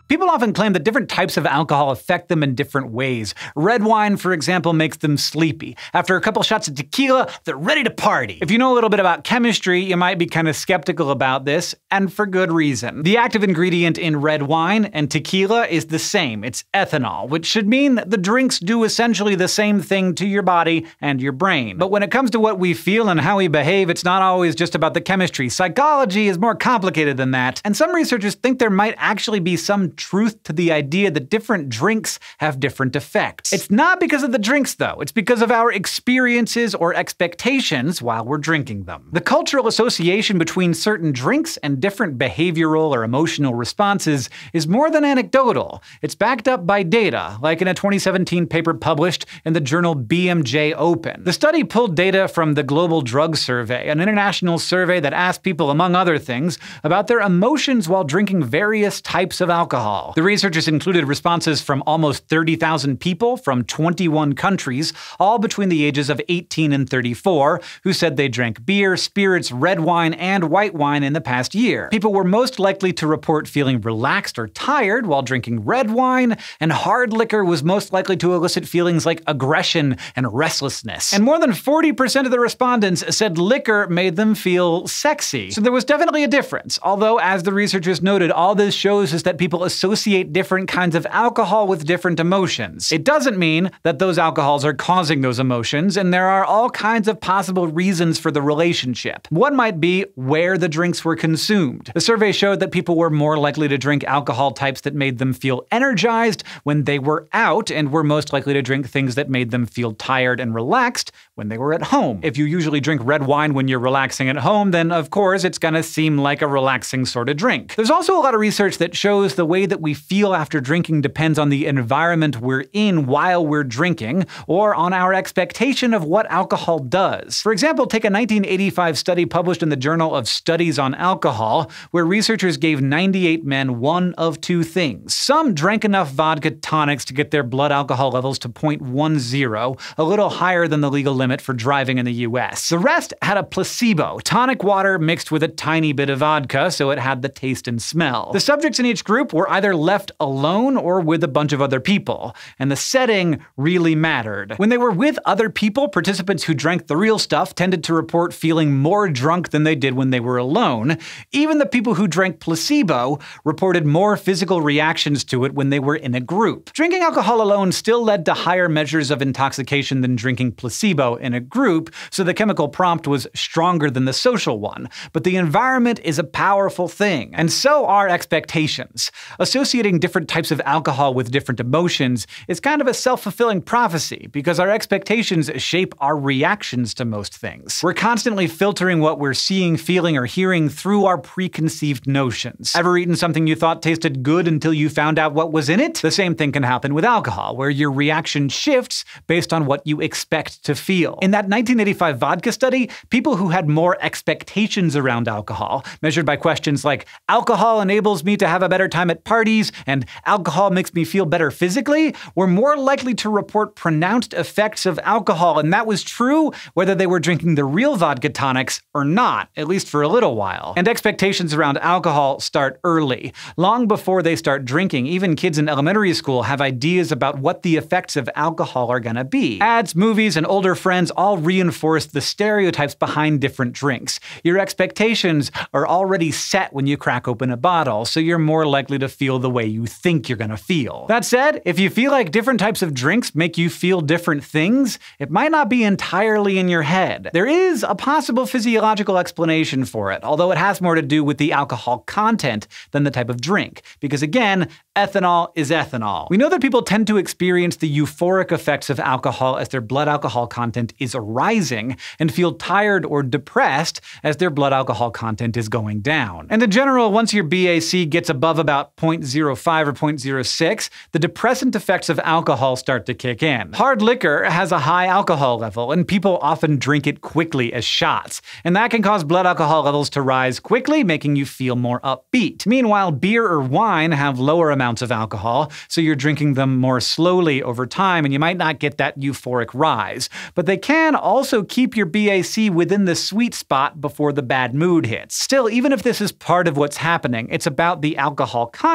People often claim that different types of alcohol affect them in different ways. Red wine, for example, makes them sleepy. After a couple shots of tequila, they're ready to party. If you know a little bit about chemistry, you might be kind of skeptical about this, and for good reason. The active ingredient in red wine and tequila is the same. It's ethanol, which should mean that the drinks do essentially the same thing to your body and your brain. But when it comes to what we feel and how we behave, it's not always just about the chemistry. Psychology is more complicated than that, and some researchers think there might actually be some truth to the idea that different drinks have different effects. It's not because of the drinks, though. It's because of our experiences or expectations while we're drinking them. The cultural association between certain drinks and different behavioral or emotional responses is more than anecdotal. It's backed up by data, like in a 2017 paper published in the journal BMJ Open. The study pulled data from the Global Drug Survey, an international survey that asked people, among other things, about their emotions while drinking various types of alcohol. The researchers included responses from almost 30,000 people from 21 countries, all between the ages of 18 and 34, who said they drank beer, spirits, red wine, and white wine in the past year. People were most likely to report feeling relaxed or tired while drinking red wine, and hard liquor was most likely to elicit feelings like aggression and restlessness. And more than 40% of the respondents said liquor made them feel sexy. So there was definitely a difference, although, as the researchers noted, all this shows is that people associate different kinds of alcohol with different emotions. It doesn't mean that those alcohols are causing those emotions, and there are all kinds of possible reasons for the relationship. One might be where the drinks were consumed. The survey showed that people were more likely to drink alcohol types that made them feel energized when they were out, and were most likely to drink things that made them feel tired and relaxed when they were at home. If you usually drink red wine when you're relaxing at home, then of course it's gonna seem like a relaxing sort of drink. There's also a lot of research that shows the way that we feel after drinking depends on the environment we're in while we're drinking, or on our expectation of what alcohol does. For example, take a 1985 study published in the Journal of Studies on Alcohol, where researchers gave 98 men one of two things. Some drank enough vodka tonics to get their blood alcohol levels to 0.10, a little higher than the legal limit for driving in the US. The rest had a placebo, tonic water mixed with a tiny bit of vodka, so it had the taste and smell. The subjects in each group were either left alone or with a bunch of other people, and the setting really mattered. When they were with other people, participants who drank the real stuff tended to report feeling more drunk than they did when they were alone. Even the people who drank placebo reported more physical reactions to it when they were in a group. Drinking alcohol alone still led to higher measures of intoxication than drinking placebo in a group, so the chemical prompt was stronger than the social one. But the environment is a powerful thing, and so are expectations. Associating different types of alcohol with different emotions is kind of a self-fulfilling prophecy, because our expectations shape our reactions to most things. We're constantly filtering what we're seeing, feeling, or hearing through our preconceived notions. Ever eaten something you thought tasted good until you found out what was in it? The same thing can happen with alcohol, where your reaction shifts based on what you expect to feel. In that 1985 vodka study, people who had more expectations around alcohol, measured by questions like, alcohol enables me to have a better time at parties, and alcohol makes me feel better physically, were more likely to report pronounced effects of alcohol, and that was true whether they were drinking the real vodka tonics or not, at least for a little while. And expectations around alcohol start early. Long before they start drinking, even kids in elementary school have ideas about what the effects of alcohol are gonna be. Ads, movies, and older friends all reinforce the stereotypes behind different drinks. Your expectations are already set when you crack open a bottle, so you're more likely to feel the way you think you're gonna feel. That said, if you feel like different types of drinks make you feel different things, it might not be entirely in your head. There is a possible physiological explanation for it, although it has more to do with the alcohol content than the type of drink. Because again, ethanol is ethanol. We know that people tend to experience the euphoric effects of alcohol as their blood alcohol content is rising, and feel tired or depressed as their blood alcohol content is going down. And in general, once your BAC gets above about 0.05 or 0.06, the depressant effects of alcohol start to kick in. Hard liquor has a high alcohol level, and people often drink it quickly as shots, and that can cause blood alcohol levels to rise quickly, making you feel more upbeat. Meanwhile, beer or wine have lower amounts of alcohol, so you're drinking them more slowly over time, and you might not get that euphoric rise. But they can also keep your BAC within the sweet spot before the bad mood hits. Still, even if this is part of what's happening, it's about the alcohol content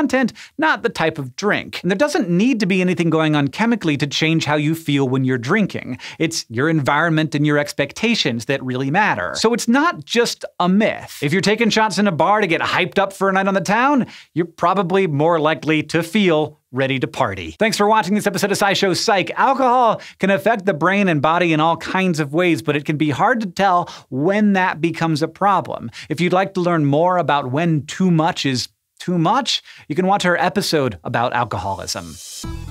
content, not the type of drink. And there doesn't need to be anything going on chemically to change how you feel when you're drinking. It's your environment and your expectations that really matter. So it's not just a myth. If you're taking shots in a bar to get hyped up for a night on the town, you're probably more likely to feel ready to party. Thanks for watching this episode of SciShow Psych. Alcohol can affect the brain and body in all kinds of ways, but it can be hard to tell when that becomes a problem. If you'd like to learn more about when too much is too much, you can watch our episode about alcoholism.